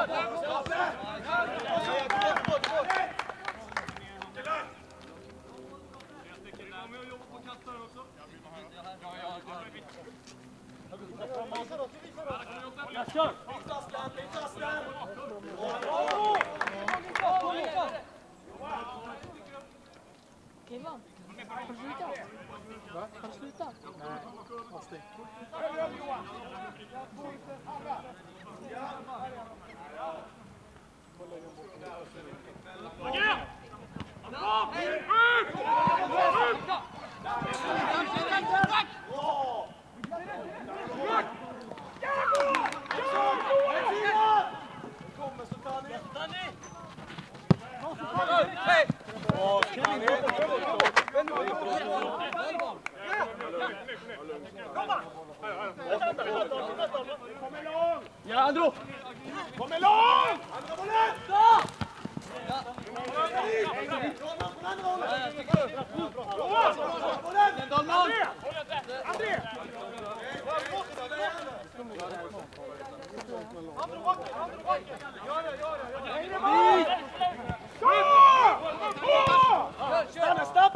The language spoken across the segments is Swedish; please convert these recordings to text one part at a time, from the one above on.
Kimman, har du slutat? Va? Har du slutat? Nej, avstäng. Ja, Andro! Kom igång! Andra bollen! Stopp!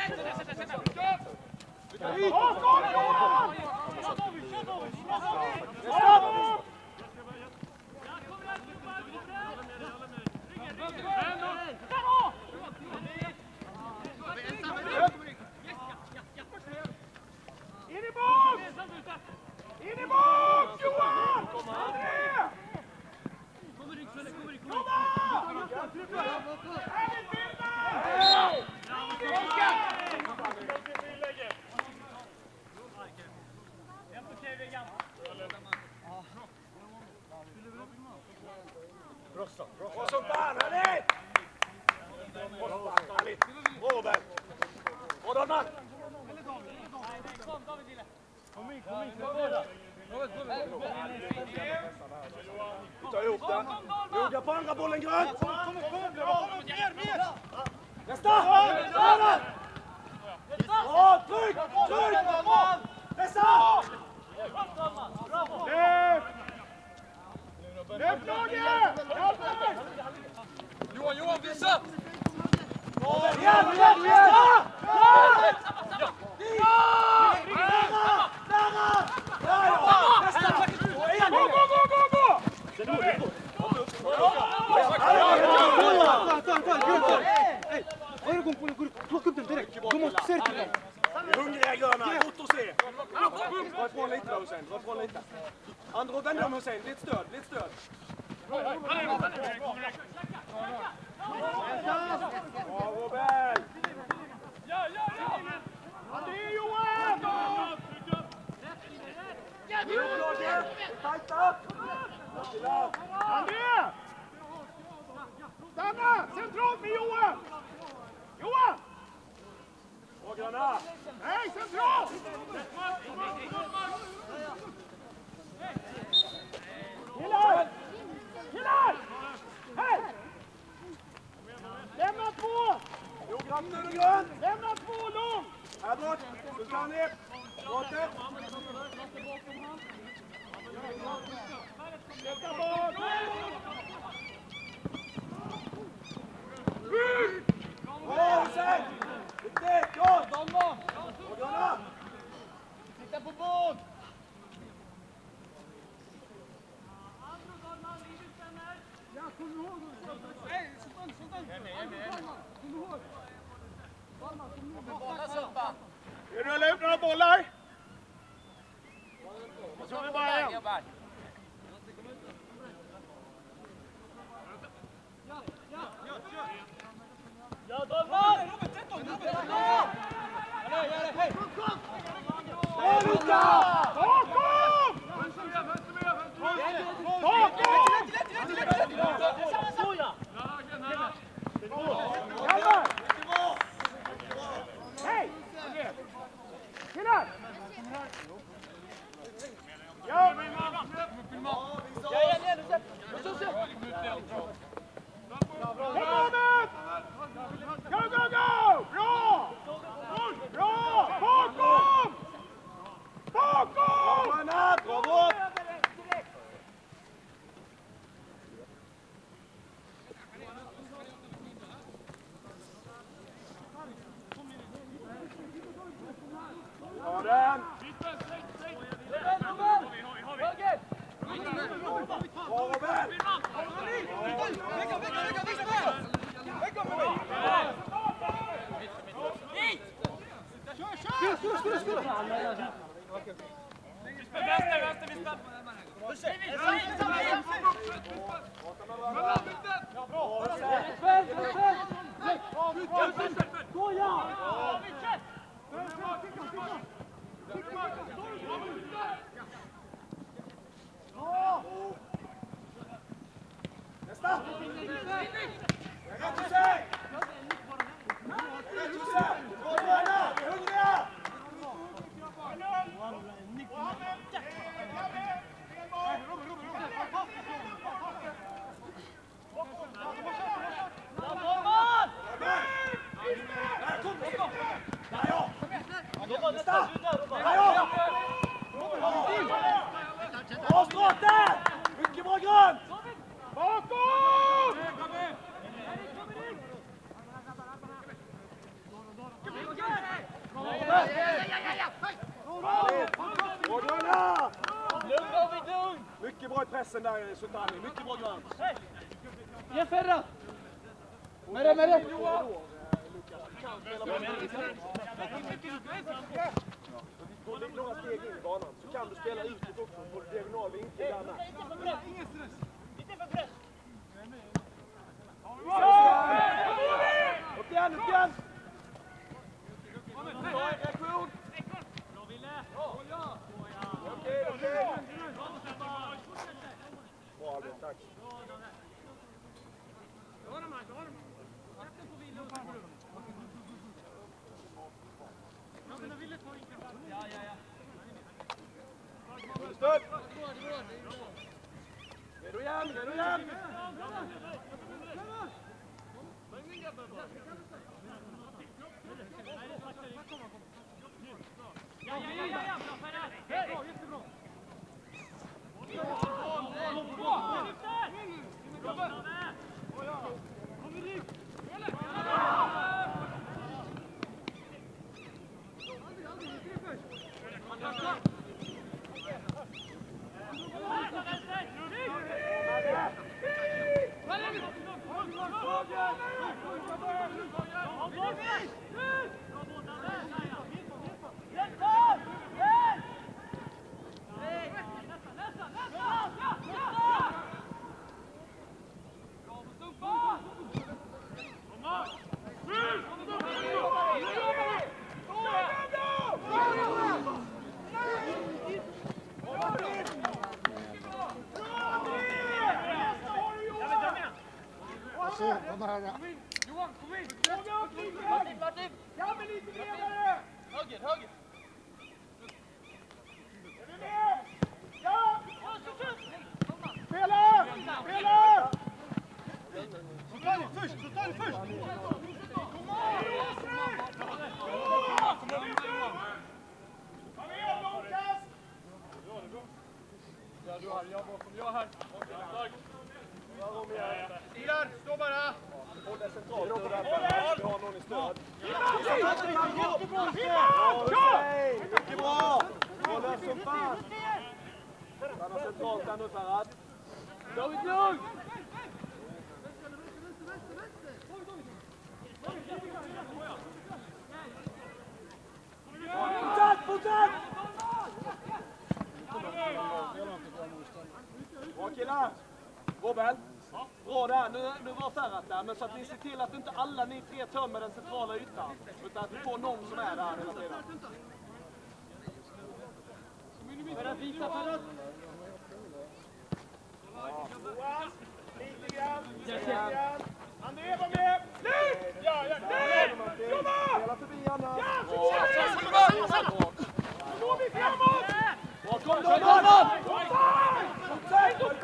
In i box! Johan! André! Och som fan, hörni! Robert! Och Donald! Kom in. Vi tar ihop den. Noga på andra bollen, grönt! Mer! Nästa! Ja, tryck! Pressa! Löp laget! Johan, visa! Igen! Plocka upp den direkt. Du måste se det. Hungriga gröna, fort att se. Dra ifrån lite då Hussein, dra ifrån lite. Andro, vänd om Hussein, lite stöd. Bra Robert! André, Johan! Tajta! André! Stanna! Centralt med Johan! Johan! Ågrarna! Nej, centralt! Killar! Hej! Lämna två! Noggrant nu, grönt! Lämna två långt! Här bort! Sultani! Bortet! Släppa bort! Bra, Hussein! Det går! Ågrarna! Sitta på båt! Ja, kom ihåg! Nej, Sultan! Kom ihåg! Vi rullar ut några bollar! Och så har vi bara en. Ja, Dolman! Hej! Bakom! Hej! Killar! Ja! Go! Bra! Bakom! Nästa! Rätt och säg! Rätt och säg! Gå gröna! Vi är hungriga! Nästa! Bra start där! Mycket bra grönt! Bakom! Mycket bra i pressen där, Sultani. Mycket bra grönt. Ge Ferra! Med det! Går det några steg in i banan så kan du spela ut det också på diagonal vinkel där med. Upp igen! Reaktion! Okej. Bra Albin, tack. Stöd! Redo igen! Johan, kom in! Martin! Ja, men lite bredare! Höger! Är du med? Ja! Spela! Sultani först! Kom on! Kom igen, Lukas! Ja, du har jag här. Stilar, stå bara! Håll det centralt över där framme. Vi har någon i stöd. Mycket bra! Håll det som fan! Stanna centralt där nu Ferhat. David lugn! Fortsätt! Bra killar! Robben! Bra där, nu var Ferhat där, men så att ni ser till att inte alla ni tre tömmer den centrala ytan. Utan att vi får någon som är där hela tiden. Ferrat, visa Ferrat! Lite grann! André var med! Slut! Ja! Spela förbi Anna! Nu går vi framåt! Bra, kom då! Fortsätt!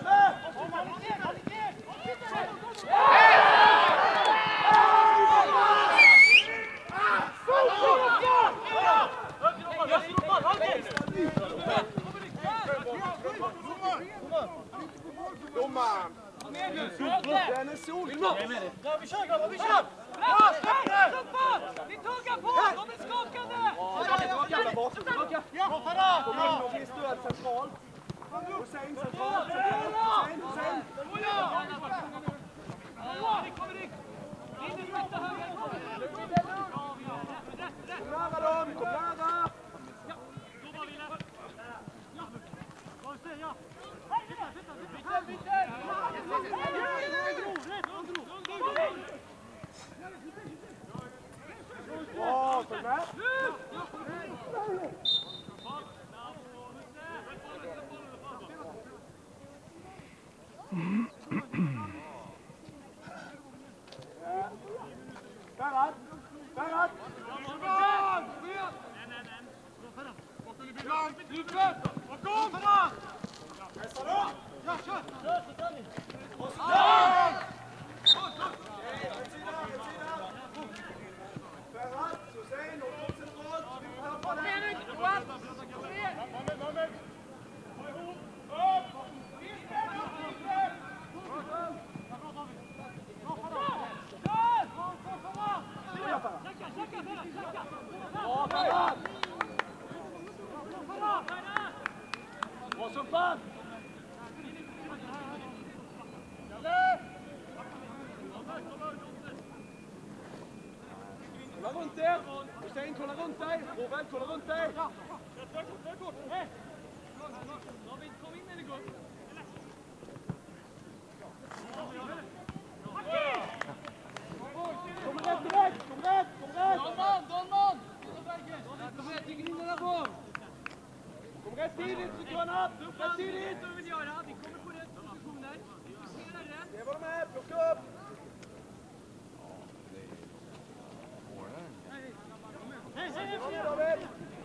Domaren! Den är solklar! Ja, vi kör grabbar, vi kör! Ja, släpp! Ni tuggar på! De är skakande! Kom in och bli stöd centralt. Hussein centralt. Hussein. Kom nära dem, kom nära! Bra, följ med! Spärrat! Spärrat! Pressa då! Ja, kör! Och så där! Spärrat! Hussein, och upp centralt! Kom igen nu, Johan! Kom igen! Vad som fan! Kolla runt er! Hussein, kolla runt dig! Robert, kolla runt dig! Kom in när det går! Kom rätt direkt! Kom rätt! Dolman! Kom rätt i grindarna på! Kom rätt tidigt, Sukrona! Rätt tidigt! Det vill göra. Vi kommer på rätt positioner. Det var de här, plocka upp! Hej, David!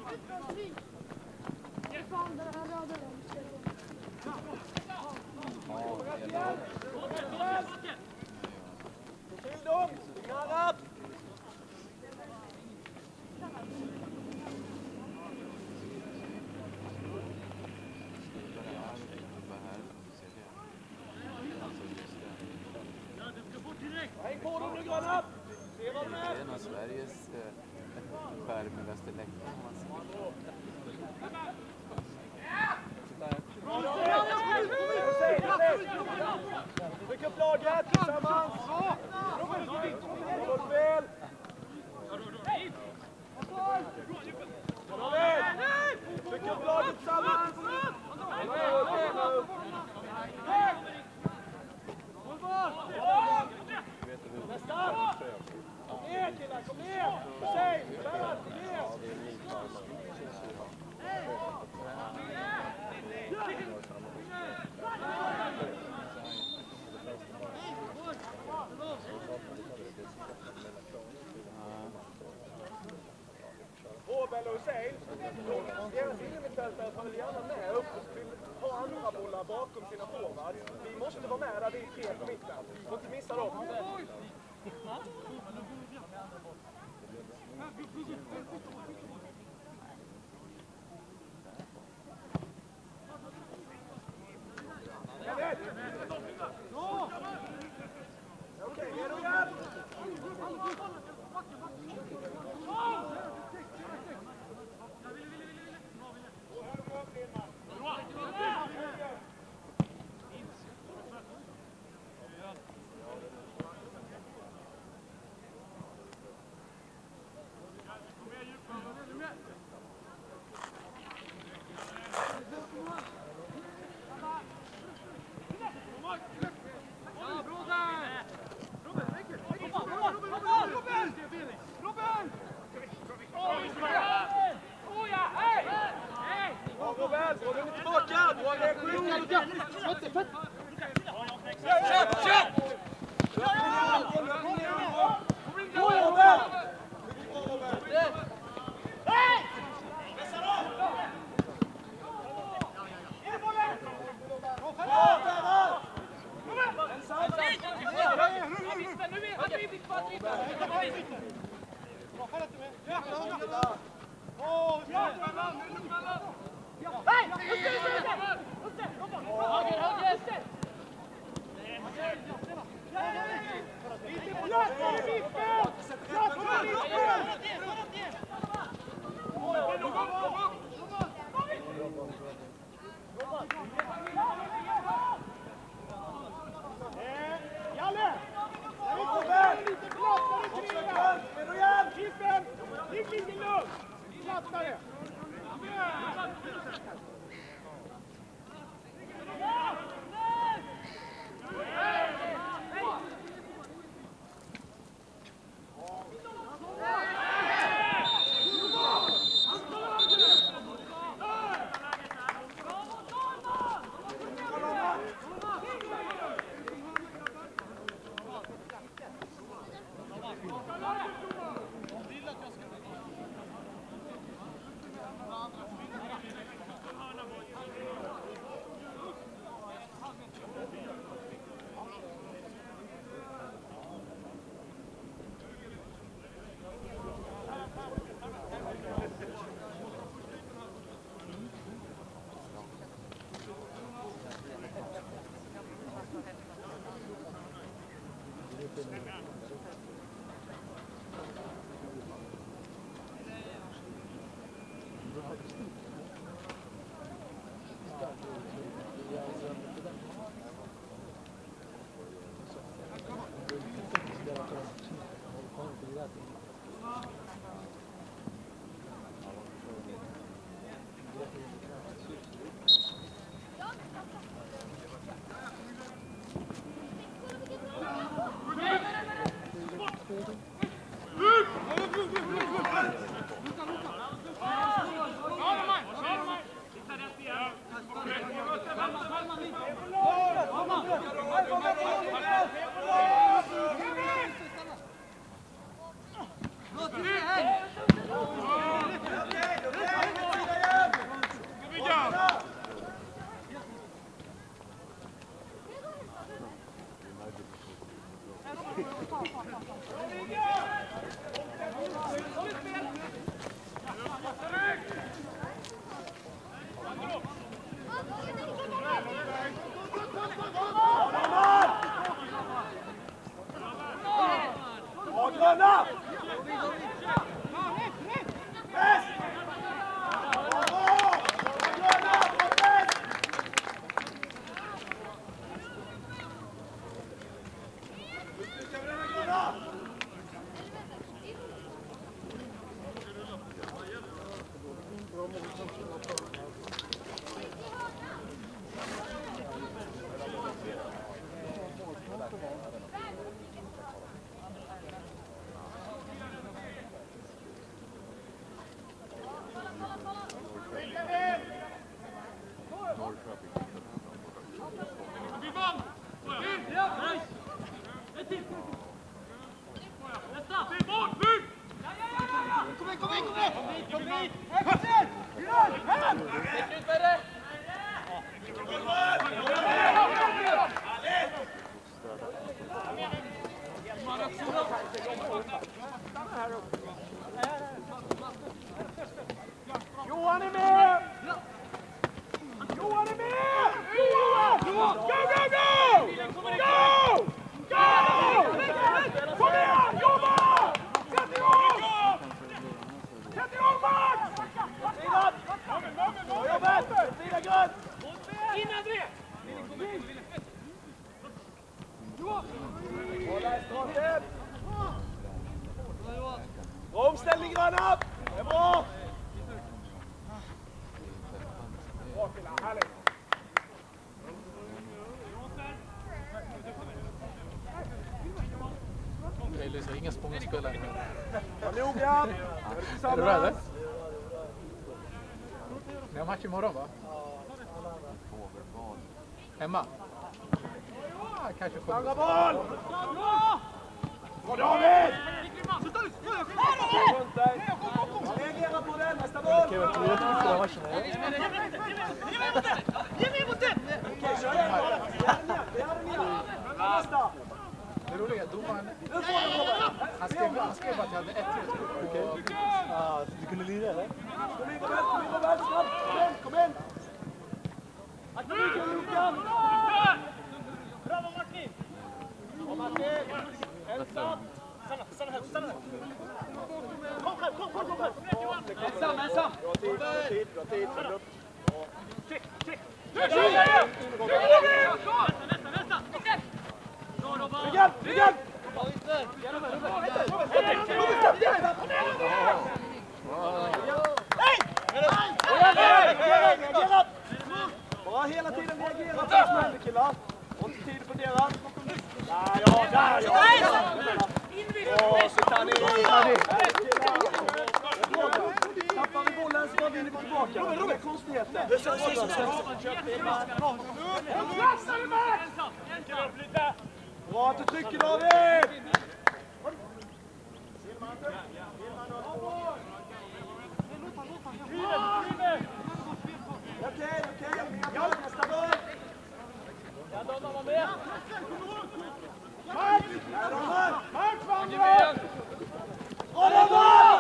Till dem! Knarrat! Häng på dem nu, gröna! Se vad de är! Det är nog Sveriges skärmigaste läktare man ser. Tryck upp laget tillsammans! Håll spel! Tryck upp laget tillsammans! Nästa! Kom ner killar, kom ner! Hussein, Bernhard, kom ner! Robert och Hussein, deras innermittfältare tar väl gärna med upp och vill ha andra bollar bakom sina forwards. Vi måste vara med där vi är tre på mitten. Vi får inte missa dem. Okej, redo igen! Johan är med! Johan är med! Johan! Go, go, go! Go! Go! Kom igen! Jobba! Sätt igång! Sätt igång, Max! Jobbet! Sida grön! In, André! Johan! Hålla i stråket! Bra omställning, gröna! Det är bra! Bra, killar. Härligt! Det är inga spångspelare. Var noga! Är du bra eller? Ni har match imorgon va? Hemma? Ja, kanske får. Andra boll! Bra David! Reagera på den, nästa boll! Ge mig mot den! Okej, kör igen! Det hade ni gjort! Nästa! Det roliga är domaren. Han skrev bara att jag hade 1-1. Okej. Ja, du kunde lira eller? Kom in, Robert! Kom in! Akta ryggen, Luka! Bravo Martin! Kom Martin! Ensam! Stanna här! Kom själv! Ensam! Bra tid! Check! Vänta! Ryggen! Reagera! Bara hela tiden reagera på det som händer, killar. Och inte tid att fundera. Där ja! Åh, Sitani! Tappar vi bollen så vinner vi tillbaka. Det är konstigheter. Bra att du trycker, David! Okej. Nästa boll! Max vandrar! Bravo!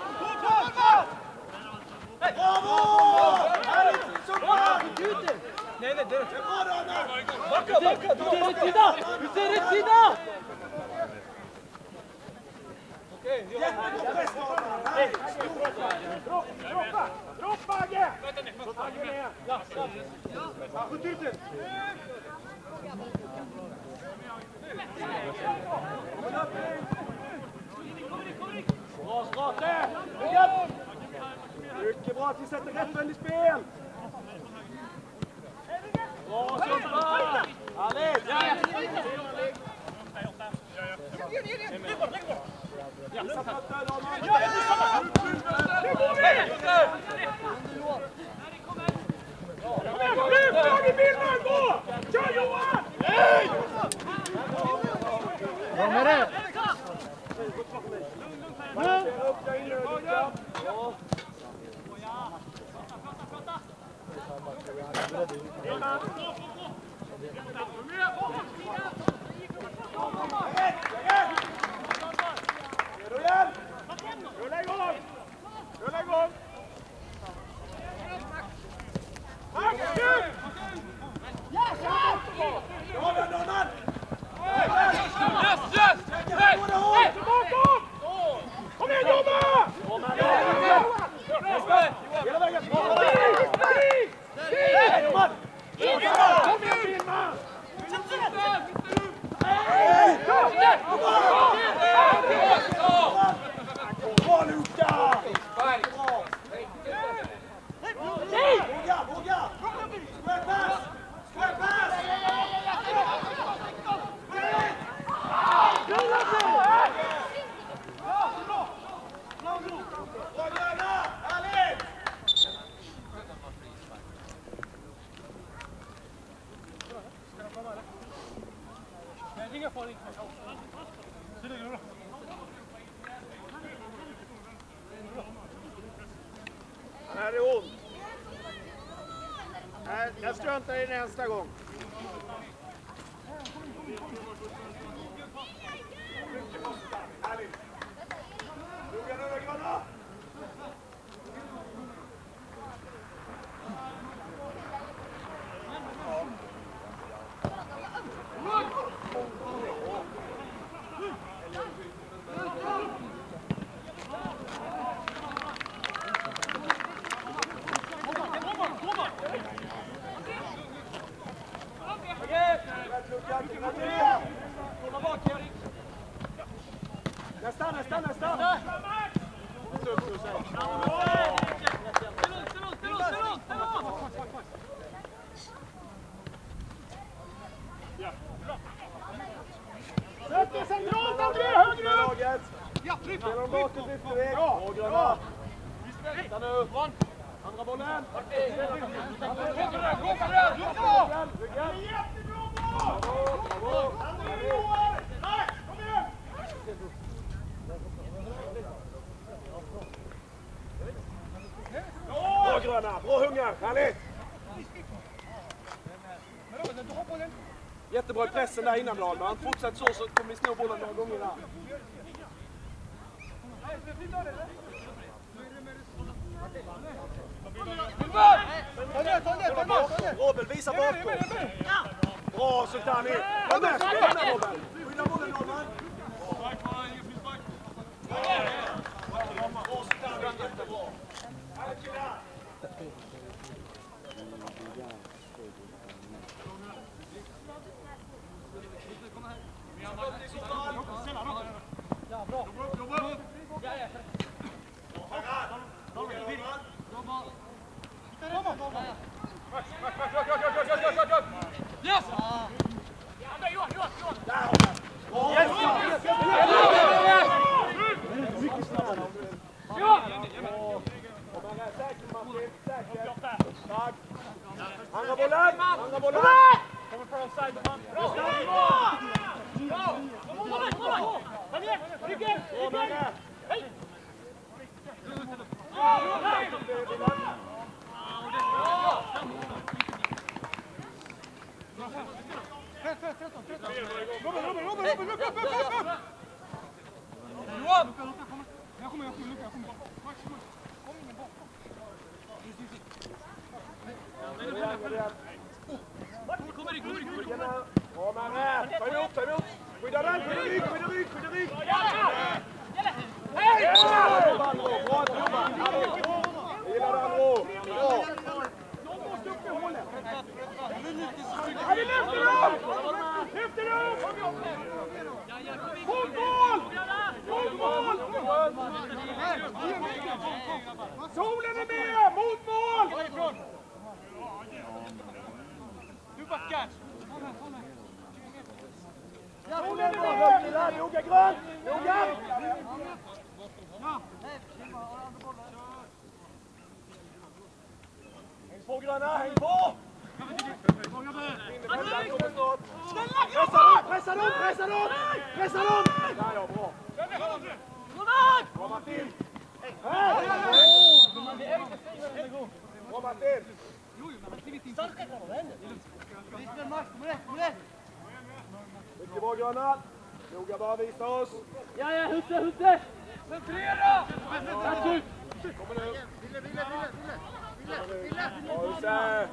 Härligt! Super! Nej, det är Bra, Dana! backa! Du ser rätt sida! Jättebra press, Dana! Droppa, Agge! Agge ner! Skjut ut den! Bra, Strate! Mycket bra att vi sätter rätt vänd i spel! Bra, Sumpa! Härligt! Kom Bra med det! Här är ont. Jag struntar i nästa gång. Nästa! Sätt dig centralt, André! Högre upp! Ja, tryck! Spelar de bakåt, lyfter väg. Bra, gröna. Vänta nu. Andra bollen. Gå på det! Jättebra boll! André Johan! Nej, kom igen! Bra gröna, bra hungar, härligt! Jättebra i pressen där innan Dahlman. Fortsätt så kommer vi sno bollen några gånger där. Robin, visa bakom. Bra Sultani. Kom med, spela Robin. Skydda bollen Dahlman. Bra Sultani, jättebra. Andra bollen! Kommer från offside. Ta emot! Skydda den! Skydda rygg! Hej! Bra jobbat! Gillar den Rå! Bra! Vi lyfter upp! Fotboll! Solen är med! Mot mål! Du backar! Noga grönt! Noga! Häng på gröna, häng på! Pressa dem! Där ja, bra. Bra Martin! Här! Bra Martin! Mycket bra Gröna. Noga bara visa oss. Ja, Husse! Centrera! Kommer nu. Bra Husse!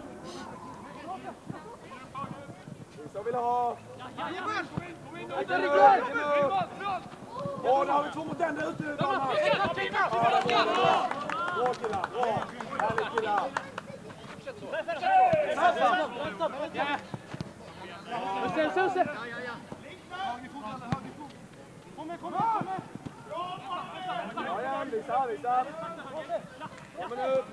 Visa vill ha. Åh, där har vi 2 mot en där ute. Bra killar, bra. Härligt killar. Husse! Ja, igen, visa. Kommer nu.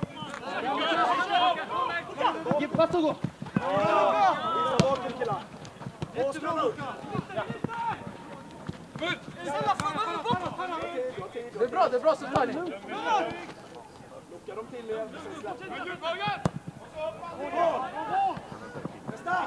Pass och gå! Visa baken killar. Och slå ut. Det är bra så tar ni. Lockar dem till er. Nästa!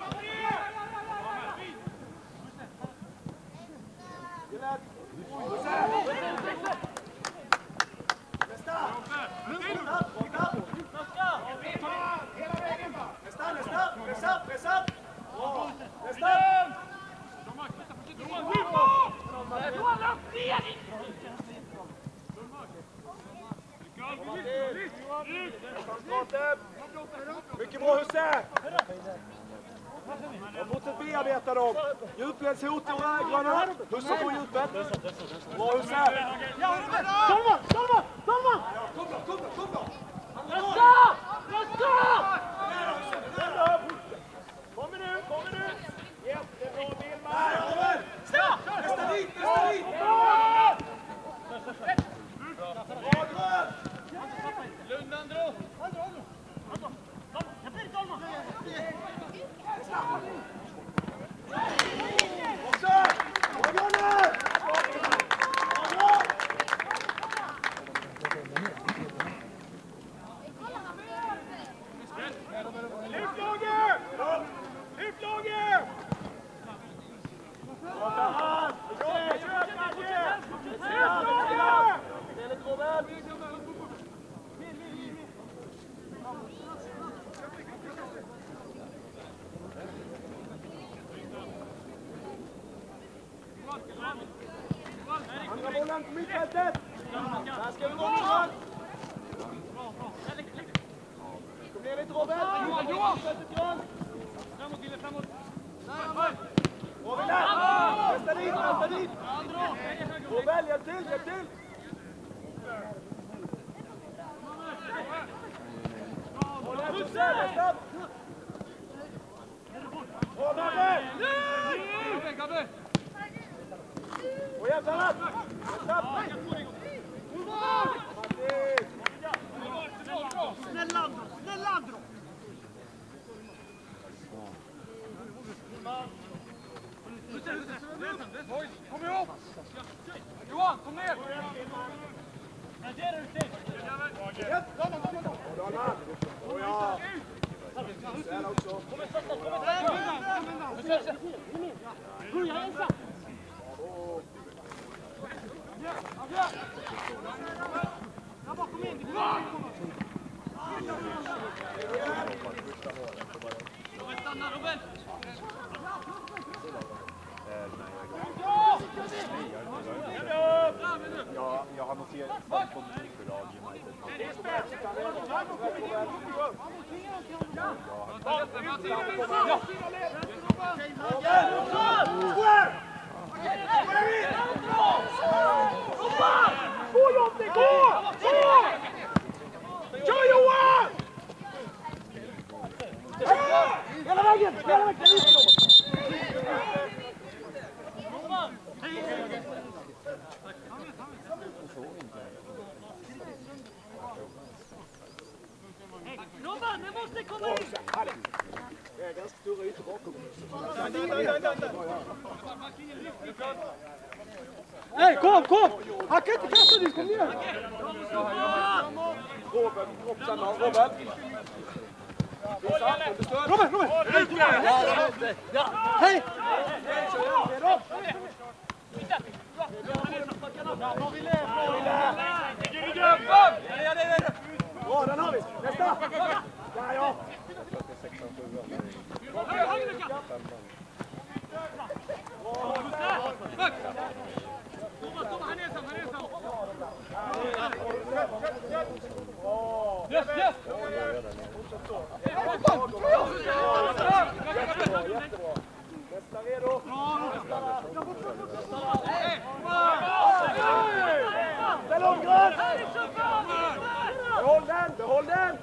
Pressa! Bra! Nästa! Mycket bra Husse! Och fortsätt bearbeta dem. Djupledshot och Gröna. Husse på djupet. Bra Husse! Salma! Kom då! Rösta! Kommer nu! Jättebra Wilmar! Nästa dit! Bra Grön! Lugn Andro! Också! Bra Gröna! Lyft laget! Andra bollen på mittfältet! Här ska vi gå Johan! Kom ner lite Robert! Johan! Framåt! Robin där! Nästa dit! Robert, hjälp till! Nästa! Bra Gabbe! Och hjälp Sallad! Snälla Andro! Kom ihop! Johan, kom ner! Jag har noterat på förlag United. Kör Johan! Hela vägen! Robban, det måste komma in! Det är ganska stora ytor bakom. Nej, kom! Han kan inte kasta dig, kom ner! Robert, Robert. Hej! Bra, den har vi. Nästa! Ja, ja. Yes, yes! Nästa redo. Ställ om grön! Behåll den, behåll den!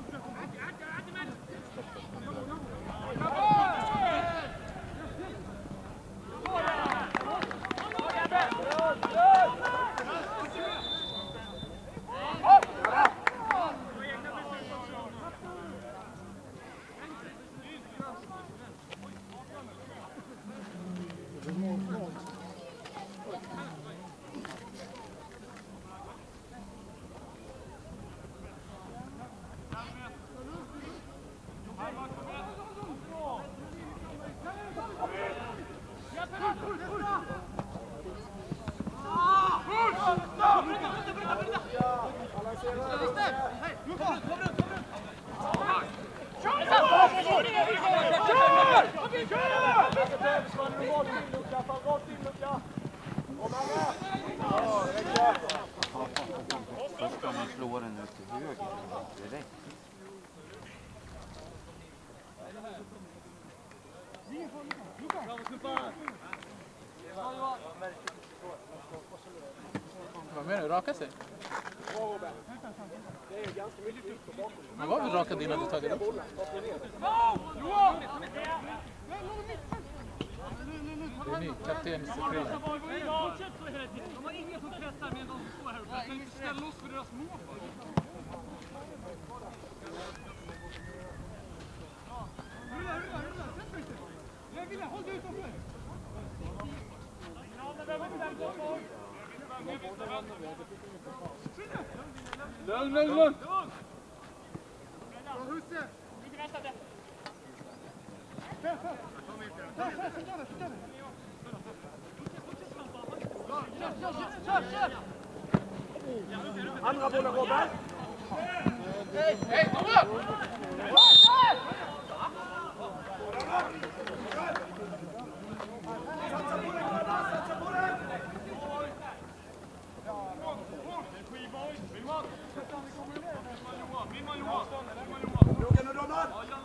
Först ska man slå den ut till höger direkt. Vad menar du? Raka sig? Det är ganska mycket tryck på bakom. Man var väl rakad innan du tagit upp? Det är ny kaptensfri. De har ingen som pressar med de står här uppe. Jag kan inte ställa oss för deras mål. Håll dig utanför! Lugn, lugn, lugn! Husse! Lite nästa! Andra bollen, Robert! Hej, Thomas! Lugn och domaren!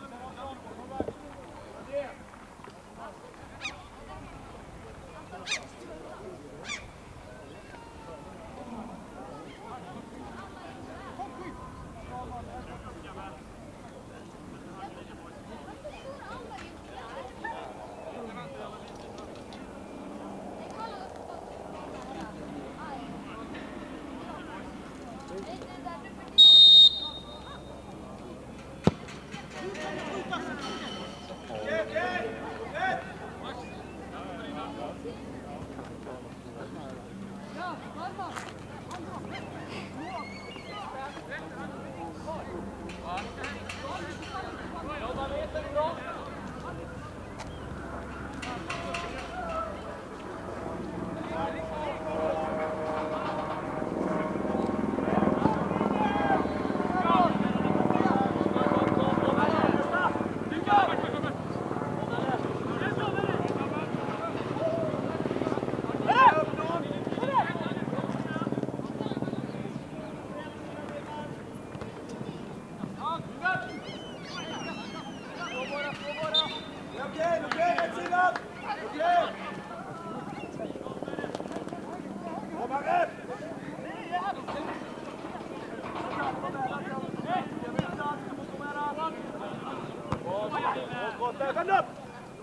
Vänd upp!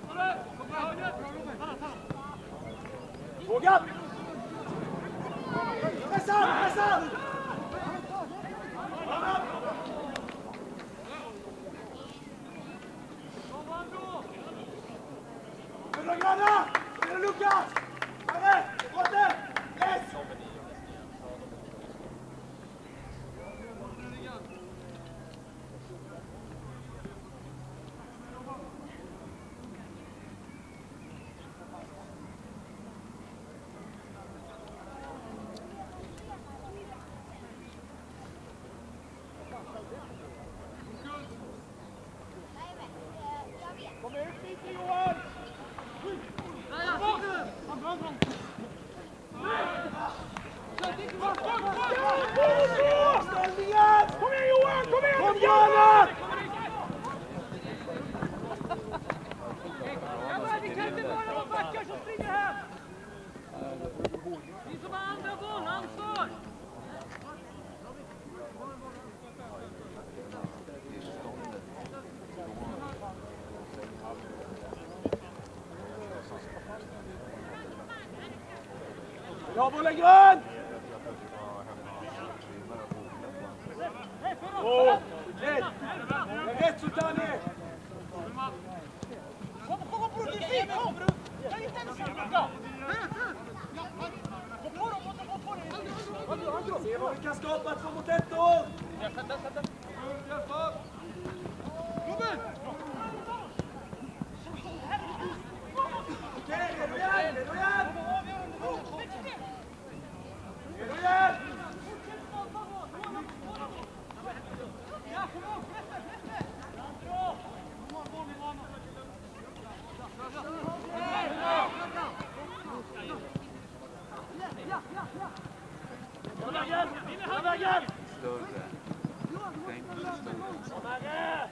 Våga! Pressa! Pressa! Vill du gröna? Vill du Lukas? Arre! Rotte! Yes! Ja, bollen grön! Åh, rätt! Rätt Sultani! Kom på din fil, kom! Kan inte ens sluta! Se vad vi kan skapa 2 mot 1 år! Okej, redo igen! Redo igen! Redo igen! Vägen! Större. Tänk större.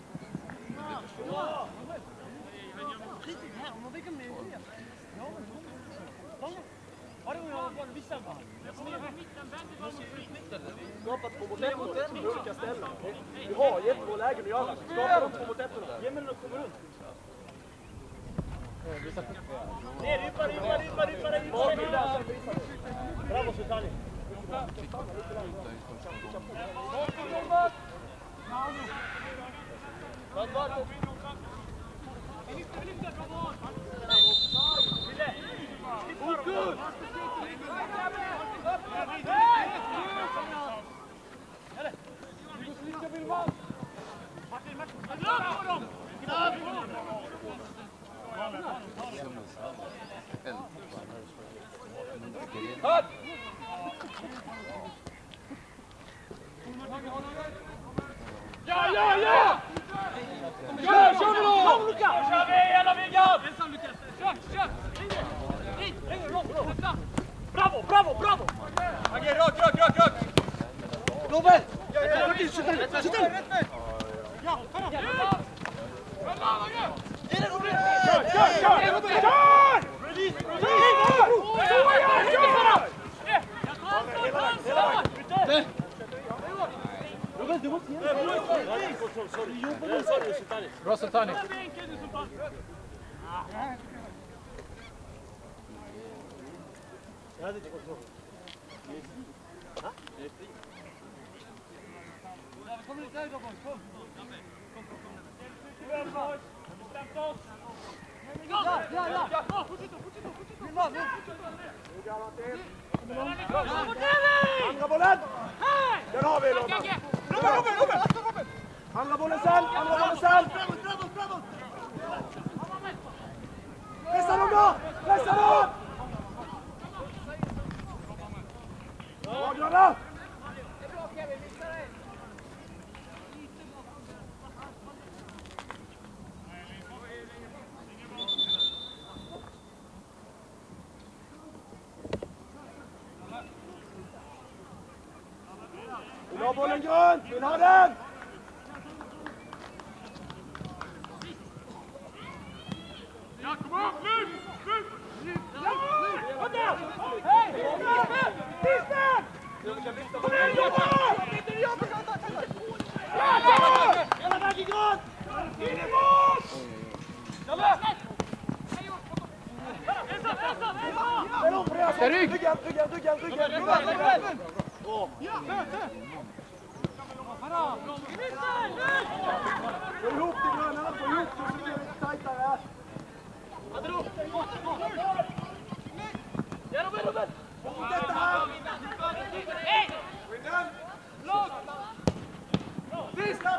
Skapa 2 mot 1 på olika ställen. Vi har jättebra lägen att göra. Skapa de 2 mot 1. Ge mig något kommer runt. Ner, djupare. Bravo Sultani. Ja! Kör vi då! Kom Luka! Nu kör vi hela vägen! Ensam Lukas! Kör! Hit! Bravo! Agge, rakt! Robert! Sitt in! Ja, kom! Kör! Bra Sultani. Jag hade inte kontroll. Kom lite högre boys, kom! Ja! Fortsätt! Andra bollen! Den har vi Robert! Andra bollen sen! Pressa dem då! Bra gröna! Vill ha bollen grön! Vill ha den! Ja, kom upp! Nu! Kom där! Kom igen, Johan! Hela vägen grön! In i mål! Ryggen! Få ihop det gröna, få ihop det så blir det lite tajtare. Robert! Fortsätt här! Vinden! Sista!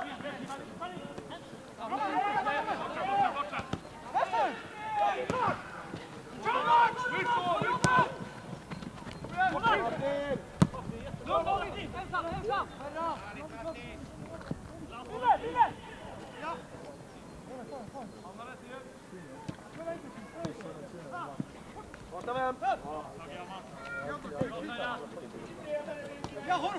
Ja, håll!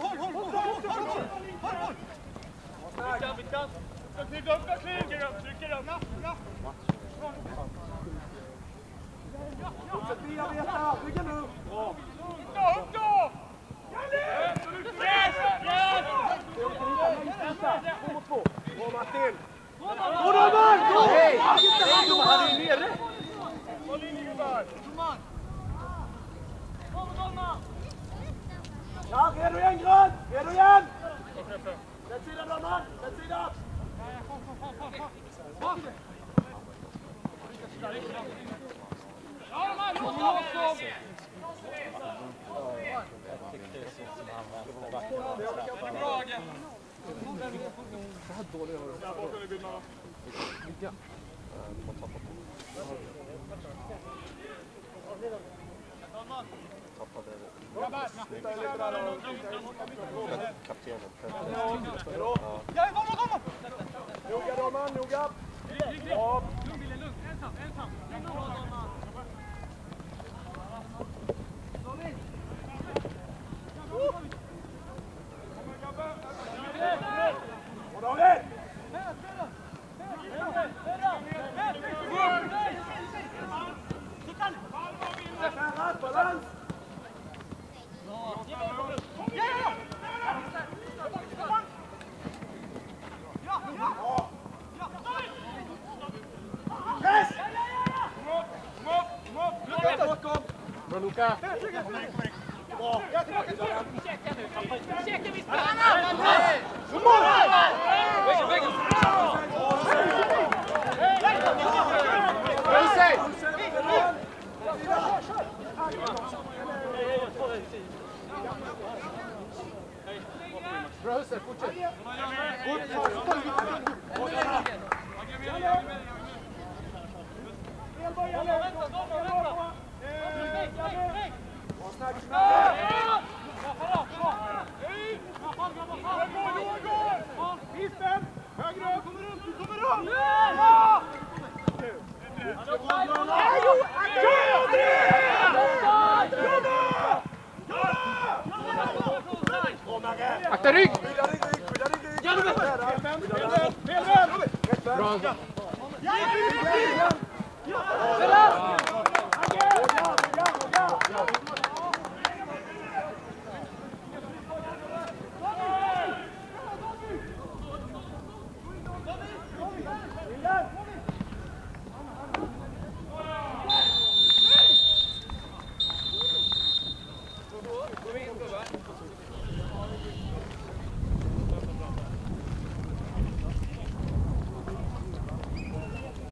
Fortsätt bearbeta, ryggen upp! Bra! Upp då! Två mot två. Bra Martin! Gå domaren! Gå! Nej, han är nere! Håll in i gubbar! Noga Roman, noga! Ja. Bra Luka! Bra Husse, fortsätt! Akta rygg! Bra! Vill